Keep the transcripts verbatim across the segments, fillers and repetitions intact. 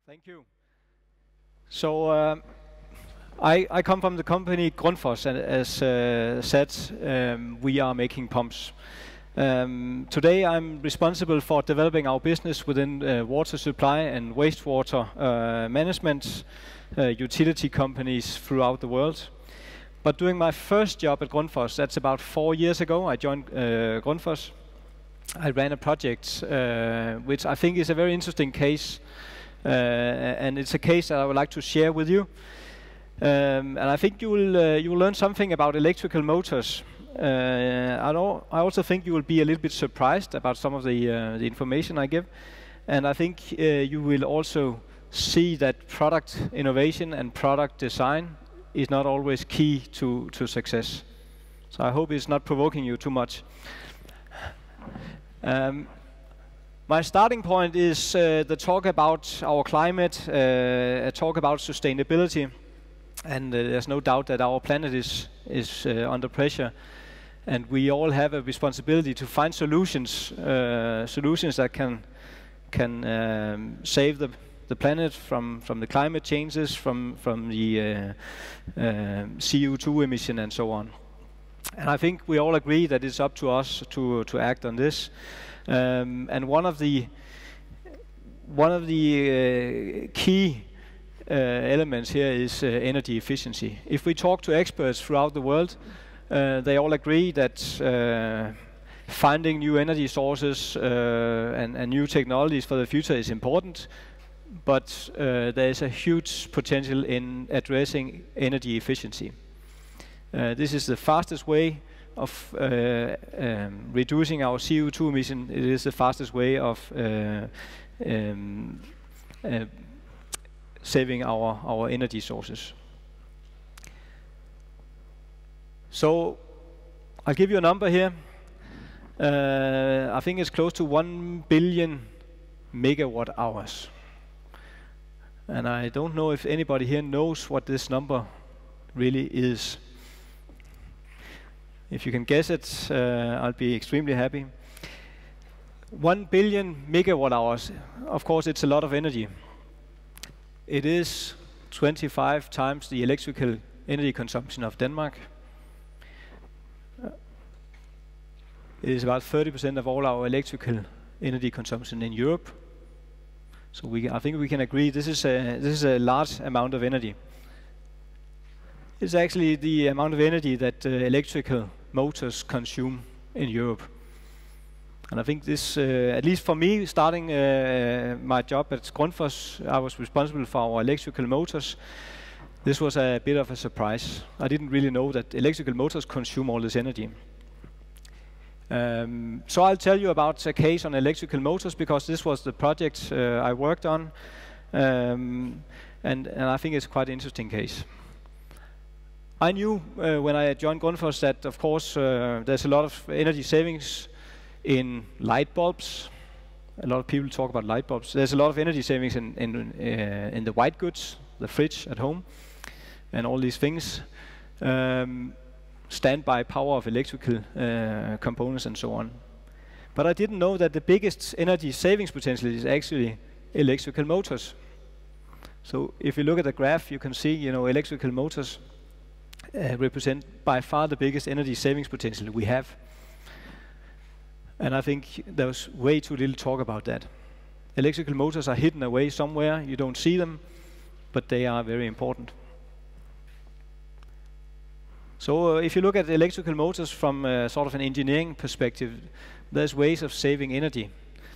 Thank you. So uh, I, I come from the company Grundfos, and as uh, said, um, we are making pumps. Um, today I'm responsible for developing our business within uh, water supply and wastewater uh, management, uh, utility companies throughout the world. But doing my first job at Grundfos, that's about four years ago, I joined uh, Grundfos. I ran a project uh, which I think is a very interesting case. Uh, and it's a case that I would like to share with you. Um, and I think you will uh, you will learn something about electrical motors. Uh, I, know, I also think you will be a little bit surprised about some of the uh, the information I give. And I think uh, you will also see that product innovation and product design is not always key to to success. So I hope it's not provoking you too much. Um, My starting point is uh, the talk about our climate, uh, a talk about sustainability, and uh, there's no doubt that our planet is is uh, under pressure, and we all have a responsibility to find solutions, uh, solutions that can can um, save the the planet from from the climate changes, from from the uh, uh, C O two emission, and so on. And I think we all agree that it's up to us to to act on this. Um, and one of the one of the uh, key uh, elements here is uh, energy efficiency. If we talk to experts throughout the world, uh, they all agree that uh, finding new energy sources uh, and, and new technologies for the future is important, but uh, there is a huge potential in addressing energy efficiency. Uh, this is the fastest way of uh, um, reducing our C O two emission. It is the fastest way of uh, um, uh, saving our, our energy sources. So I'll give you a number here. Uh, I think it's close to one billion megawatt hours. And I don't know if anybody here knows what this number really is. If you can guess it, uh, I'll be extremely happy. One billion megawatt hours, of course, it's a lot of energy. It is twenty-five times the electrical energy consumption of Denmark. Uh, it is about thirty percent of all our electrical energy consumption in Europe. So we, I think we can agree this is a, this is a large amount of energy. It's actually the amount of energy that uh, electrical motors consume in Europe. And I think this, uh, at least for me, starting uh, my job at Grundfos, I was responsible for our electrical motors. This was a bit of a surprise. I didn't really know that electrical motors consume all this energy. Um, so I'll tell you about a case on electrical motors, because this was the project uh, I worked on. Um, and, and I think it's quite an interesting case. I knew uh, when I joined Grundfos that, of course, uh, there's a lot of energy savings in light bulbs. A lot of people talk about light bulbs. There's a lot of energy savings in in, uh, in the white goods, the fridge at home, and all these things. Um, standby power of electrical uh, components and so on. But I didn't know that the biggest energy savings potential is actually electrical motors. So if you look at the graph, you can see, you know, electrical motors Uh, represent by far the biggest energy savings potential we have. And I think there's way too little talk about that. Electrical motors are hidden away somewhere, you don't see them, but they are very important. So uh, if you look at electrical motors from uh, sort of an engineering perspective, there's ways of saving energy.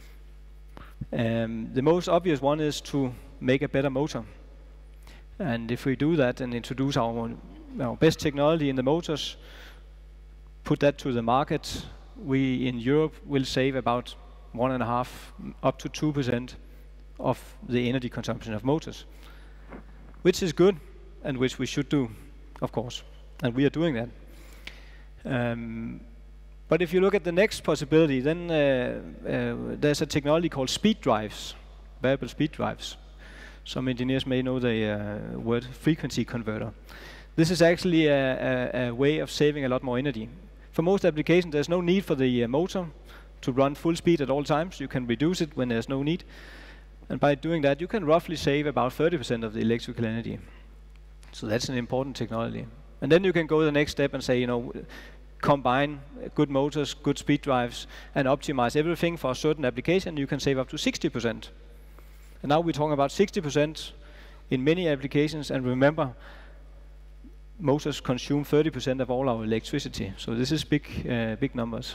Um, the most obvious one is to make a better motor. And if we do that and introduce our our best technology in the motors, put that to the market, we in Europe will save about one and a half up to two percent of the energy consumption of motors, which is good and which we should do, of course, and we are doing that. Um, but if you look at the next possibility, then uh, uh, there's a technology called speed drives, variable speed drives. Some engineers may know the uh, word frequency converter. This is actually a, a, a way of saving a lot more energy. For most applications, there's no need for the uh, motor to run full speed at all times. You can reduce it when there's no need. And by doing that, you can roughly save about thirty percent of the electrical energy. So that's an important technology. And then you can go the next step and say, you know, combine good motors, good speed drives, and optimize everything for a certain application. You can save up to sixty percent. And now we're talking about sixty percent in many applications. And remember, motors consume thirty percent of all our electricity. So this is big, uh, big numbers.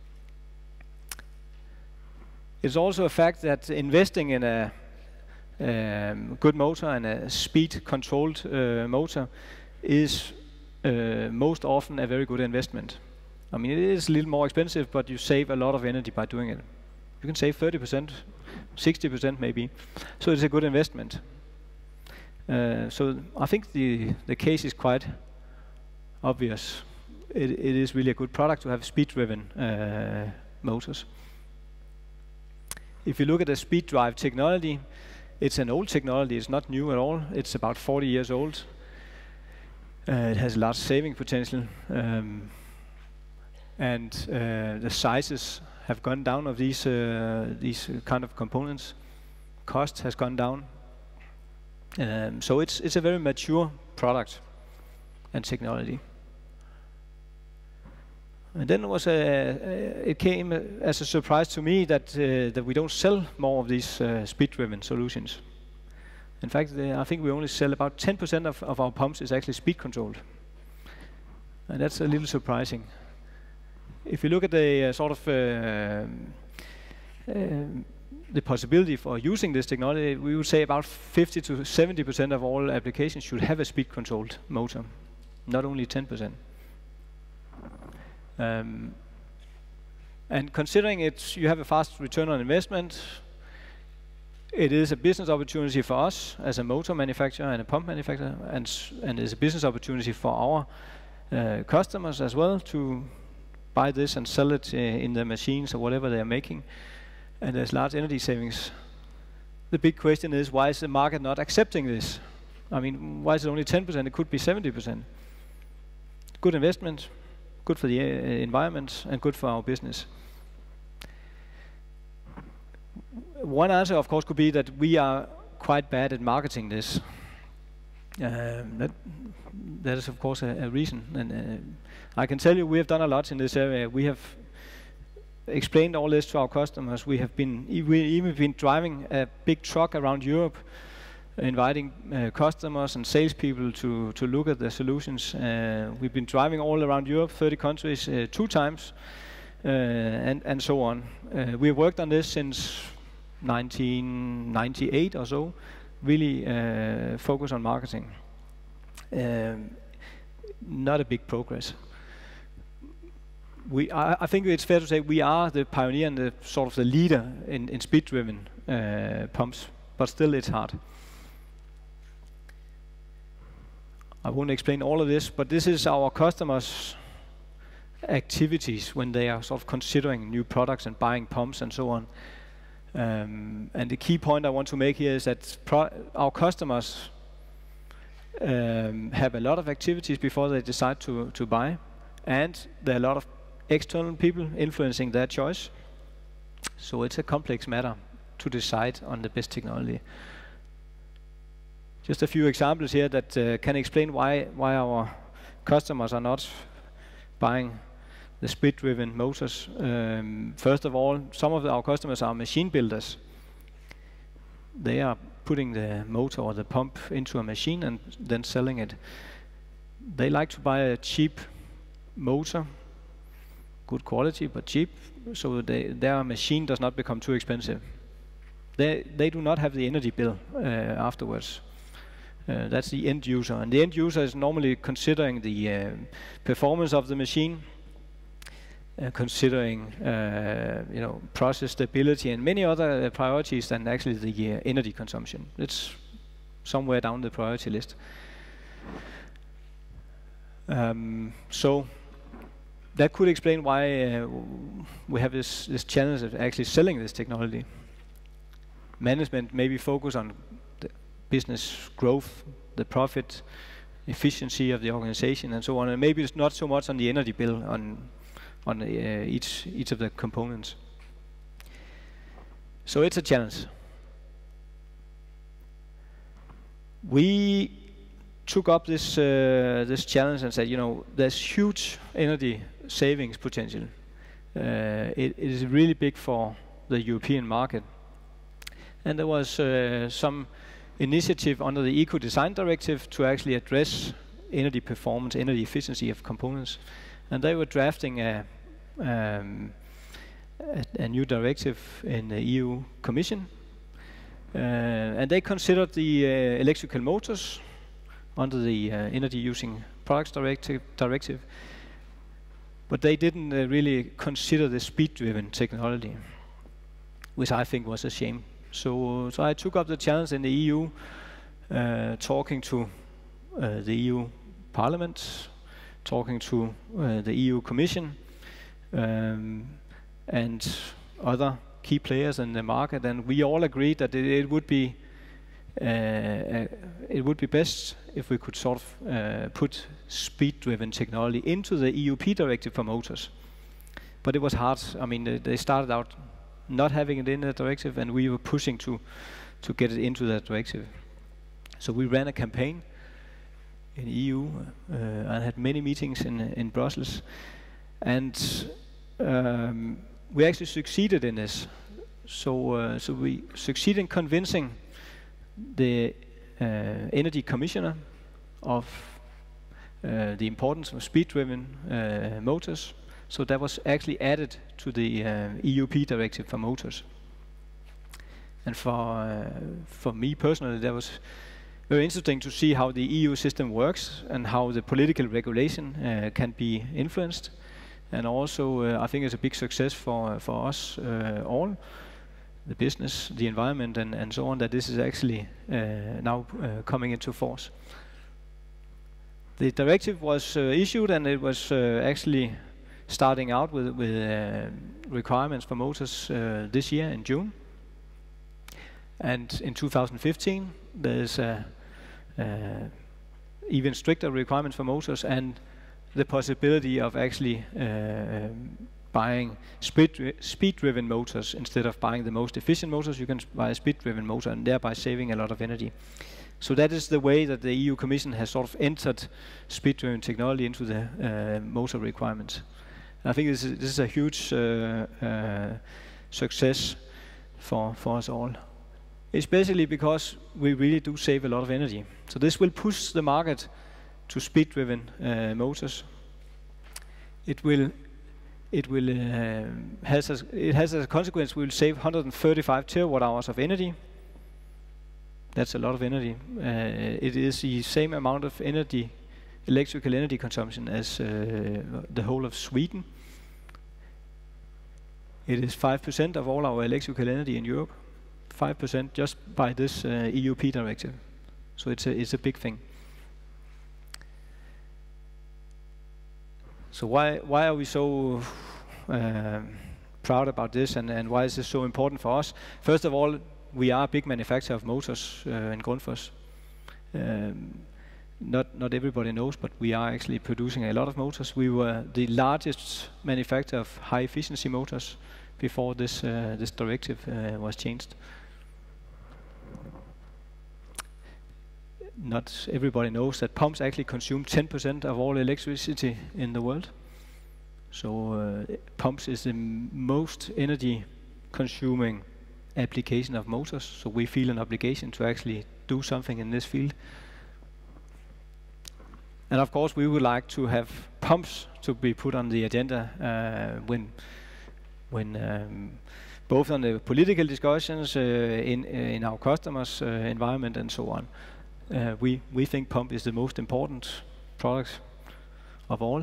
It's also a fact that investing in a um, good motor and a speed-controlled uh, motor is uh, most often a very good investment. I mean, it is a little more expensive, but you save a lot of energy by doing it. You can save thirty percent, sixty percent maybe. So it's a good investment. Uh, so I think the, the case is quite obvious. It, it is really a good product to have speed-driven uh, motors. If you look at the speed drive technology, it's an old technology. It's not new at all. It's about forty years old. Uh, it has a large saving potential. Um, and uh, the sizes have gone down of these, uh, these kind of components. Cost has gone down. Um, so it's, it's a very mature product and technology. And then it was a, uh, it came as a surprise to me that uh, that we don't sell more of these uh, speed-driven solutions. In fact, uh, I think we only sell about ten percent of, of our pumps is actually speed-controlled, and that's a little surprising. If you look at the uh, sort of uh, uh, the possibility for using this technology, we would say about fifty to seventy percent of all applications should have a speed-controlled motor, not only ten percent. Um, and considering it, you have a fast return on investment, it is a business opportunity for us as a motor manufacturer and a pump manufacturer, and, and it's a business opportunity for our uh, customers as well to buy this and sell it uh, in their machines or whatever they are making. And there's large energy savings. The big question is, why is the market not accepting this? I mean, why is it only ten percent? It could be seventy percent. Good investment. Good for the uh, environment and good for our business. One answer, of course, could be that we are quite bad at marketing this. Um, that, that is, of course, a, a reason. And uh, I can tell you we have done a lot in this area. We have explained all this to our customers. We have been, we even been driving a big truck around Europe, inviting uh, customers and salespeople to, to look at the solutions. Uh, we've been driving all around Europe, thirty countries, uh, two times, uh, and, and so on. Uh, we've worked on this since nineteen ninety-eight or so, really uh, focus on marketing. Um, not a big progress. We, I, I think it's fair to say we are the pioneer and the sort of the leader in, in speed-driven uh, pumps, but still it's hard. I won't explain all of this, but this is our customers' activities when they are sort of considering new products and buying pumps and so on. Um, and the key point I want to make here is that pro our customers um, have a lot of activities before they decide to, to buy, and there are a lot of external people influencing their choice. So it's a complex matter to decide on the best technology. Just a few examples here that uh, can explain why why our customers are not buying the speed-driven motors. Um, first of all, some of the, our customers are machine builders. They are putting the motor or the pump into a machine and then selling it. They like to buy a cheap motor, good quality but cheap, so they, their machine does not become too expensive. They they do not have the energy bill uh, afterwards. Uh, that's the end user, and the end user is normally considering the uh, performance of the machine, uh, considering uh, you know process stability and many other uh, priorities than actually the uh, energy consumption. It's somewhere down the priority list. Um, so that could explain why uh, we have this this challenge of actually selling this technology. Management maybe focus on business growth, the profit, efficiency of the organization, and so on. And maybe it's not so much on the energy bill on on uh, each each of the components. So it's a challenge. we took up this uh, this challenge and said, you know, there's huge energy savings potential. Uh, it, it is really big for the European market. And there was uh, some initiative under the EcoDesign Directive to actually address energy performance, energy efficiency of components. And they were drafting a, um, a, a new directive in the E U Commission. Uh, and they considered the uh, electrical motors under the uh, Energy Using Products Directive, directive. But they didn't uh, really consider the speed-driven technology, which I think was a shame. So, so I took up the challenge in the E U, uh, talking to uh, the E U Parliament, talking to uh, the E U Commission, um, and other key players in the market, and we all agreed that it, it would be uh, uh, it would be best if we could sort of uh, put speed-driven technology into the E U P directive for motors. But it was hard. I mean, they, they started out not having it in the directive, and we were pushing to to get it into that directive. So we ran a campaign in E U uh, and had many meetings in in Brussels, and um, we actually succeeded in this. So uh, so we succeeded in convincing the uh, Energy Commissioner of uh, the importance of speed-driven uh, motors. So that was actually added to the uh, E U P directive for motors. And for uh, for me personally, that was very interesting to see how the E U system works and how the political regulation uh, can be influenced. And also, uh, I think it's a big success for uh, for us uh, all, the business, the environment, and and so on, that this is actually uh, now uh, coming into force. The directive was uh, issued, and it was uh, actually starting out with, with uh, requirements for motors uh, this year in June. And in two thousand fifteen, there's uh, uh, even stricter requirements for motors, and the possibility of actually uh, buying speed speed-driven motors instead of buying the most efficient motors. You can buy a speed-driven motor and thereby saving a lot of energy. So that is the way that the E U Commission has sort of entered speed-driven technology into the uh, motor requirements. I think this is, this is a huge uh, uh, success for, for us all, especially because we really do save a lot of energy. So this will push the market to speed-driven uh, motors. It will, it will uh, has a, it has as a consequence we will save one hundred thirty-five terawatt hours of energy. That's a lot of energy. Uh, it is the same amount of energy, electrical energy consumption, as uh, the whole of Sweden. It is five percent of all our electrical energy in Europe. five percent just by this uh, E U P directive. So it's a, it's a big thing. So why, why are we so uh, proud about this, and, and why is this so important for us? First of all, we are a big manufacturer of motors uh, in Grundfos. Um, not, not everybody knows, but we are actually producing a lot of motors. We were the largest manufacturer of high efficiency motors before this, uh, this directive uh, was changed. Not everybody knows that pumps actually consume ten percent of all electricity in the world. So uh, pumps is the m most energy consuming application of motors, so we feel an obligation to actually do something in this field. And of course we would like to have pumps to be put on the agenda uh, when when um, both on the political discussions uh, in uh, in our customers' uh, environment and so on. Uh, we we think pump is the most important product of all.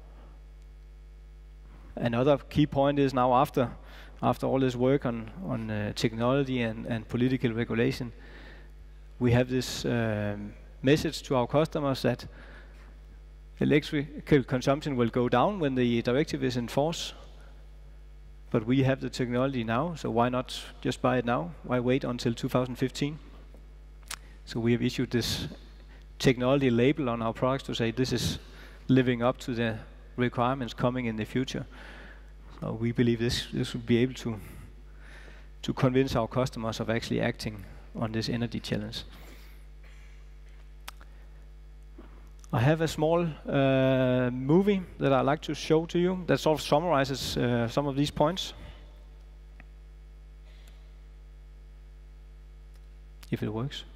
Another key point is now, after after all this work on on uh, technology and and political regulation, we have this um, message to our customers that electrical consumption will go down when the directive is in force. But we have the technology now, so why not just buy it now? Why wait until two thousand fifteen? So we have issued this technology label on our products to say this is living up to the requirements coming in the future. So we believe this this will be able to to convince our customers of actually acting on this energy challenge. I have a small uh, movie that I'd like to show to you that sort of summarizes uh, some of these points. If it works.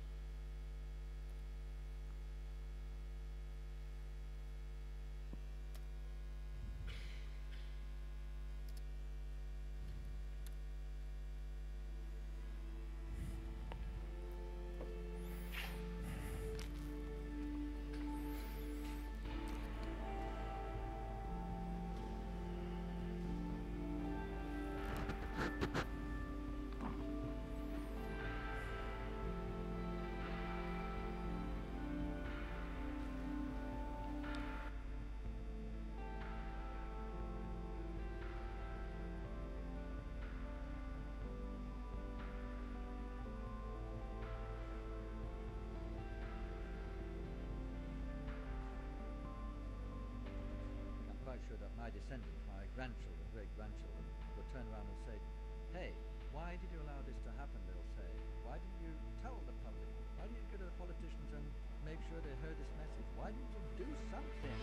Sure that my descendants, my grandchildren, great-grandchildren, will turn around and say, hey, why did you allow this to happen, they'll say. Why didn't you tell the public? Why didn't you go to the politicians and make sure they heard this message? Why didn't you do something?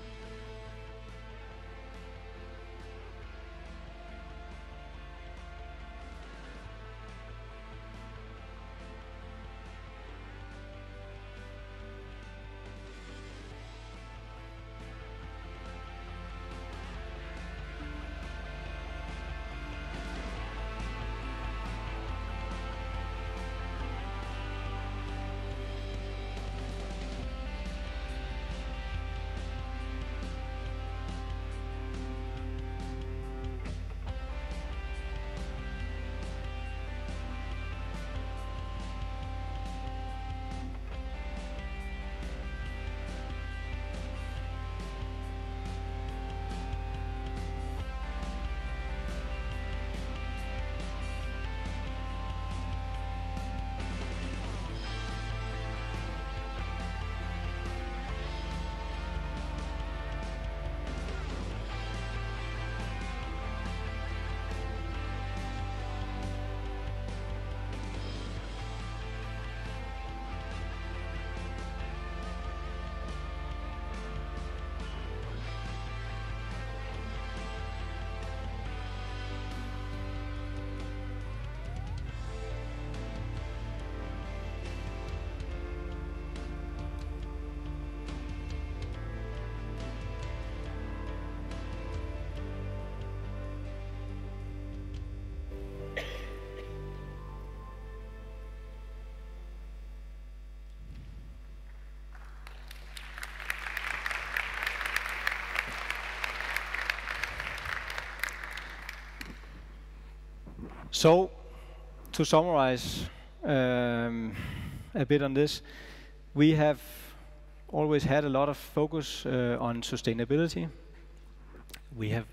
So, to summarize um, a bit on this, we have always had a lot of focus uh, on sustainability. We have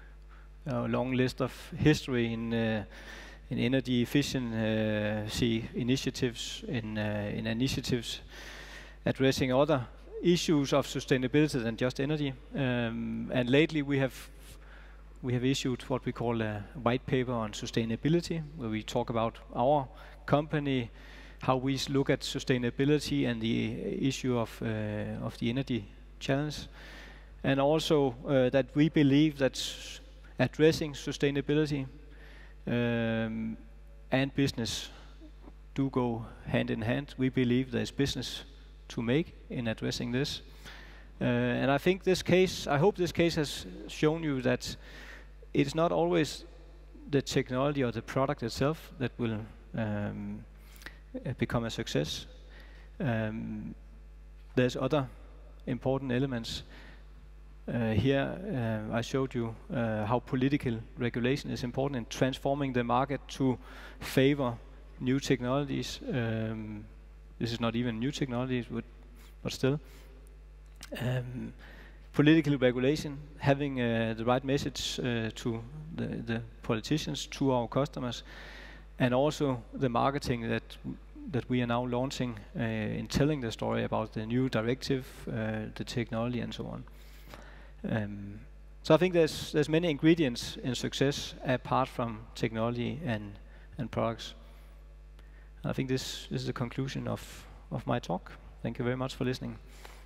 a long list of history in uh, in energy efficiency initiatives, in uh, in initiatives addressing other issues of sustainability than just energy. Um, and lately, we have we have issued what we call a white paper on sustainability, where we talk about our company, how we look at sustainability and the issue of uh, of the energy challenge, and also uh, that we believe that addressing sustainability um, and business do go hand in hand. We believe there's business to make in addressing this, uh, and I think this case, I hope this case has shown you that it's not always the technology or the product itself that will um, become a success. Um, there's other important elements. Uh, here uh, I showed you uh, how political regulation is important in transforming the market to favor new technologies. Um, this is not even new technologies, but, but still. Um, political regulation, having uh, the right message uh, to the, the politicians, to our customers, and also the marketing that that we are now launching uh, in telling the story about the new directive, uh, the technology, and so on. Um, so I think there's there's many ingredients in success apart from technology and and products. And I think this, this is the conclusion of of my talk. Thank you very much for listening.